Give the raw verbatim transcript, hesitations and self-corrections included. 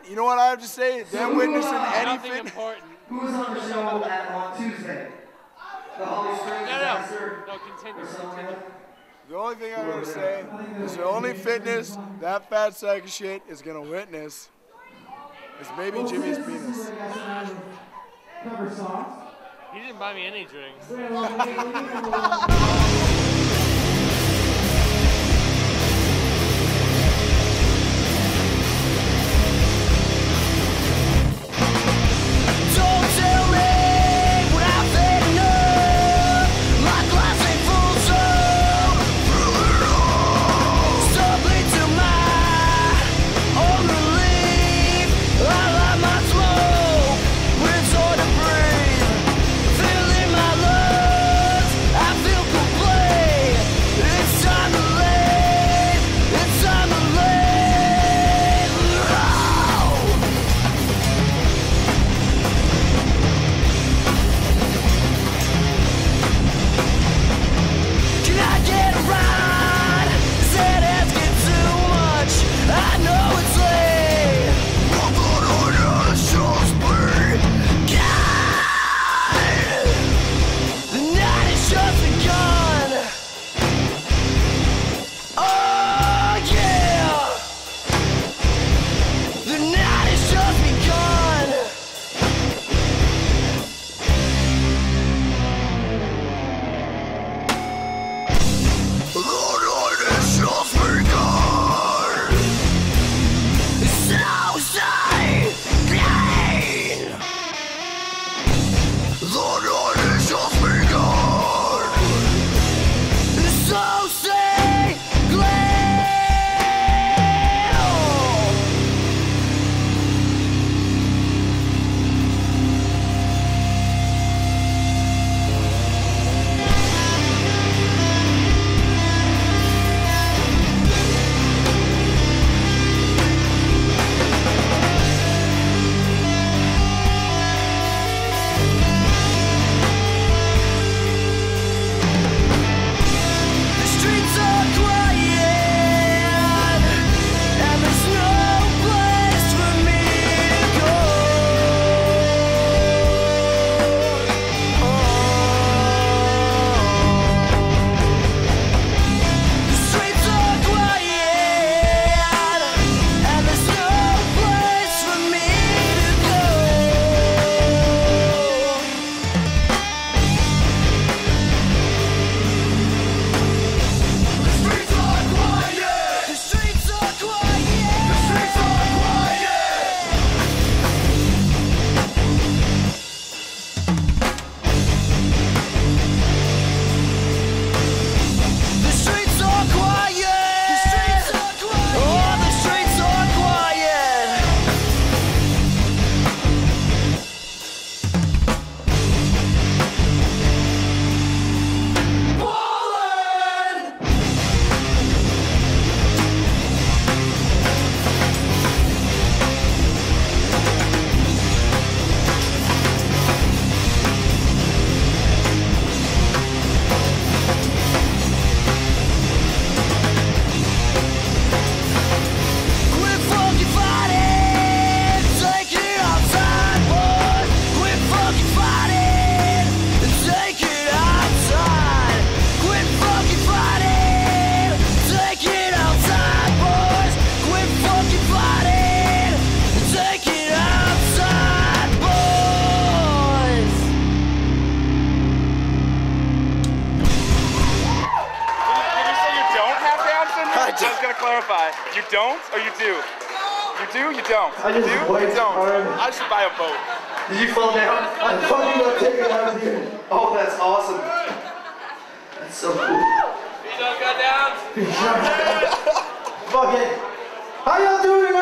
You know what I have to say? Them witnessing any Nothing fitness. important. Who was on the show at, on Tuesday? The Holly Springs No, no, disaster? no, continue, continue. The only thing I'm gonna say is the only fitness that fat sack of shit is gonna witness is maybe Jimmy's penis. He didn't buy me any drinks. I was gonna clarify. You don't or you do? You do? You don't? I You just do? went You don't? hard. I should buy a boat. Did you fall down? I fucking got taken out of here. Oh, that's awesome. That's so cool. You don't go down. Fuck it. How y'all doing?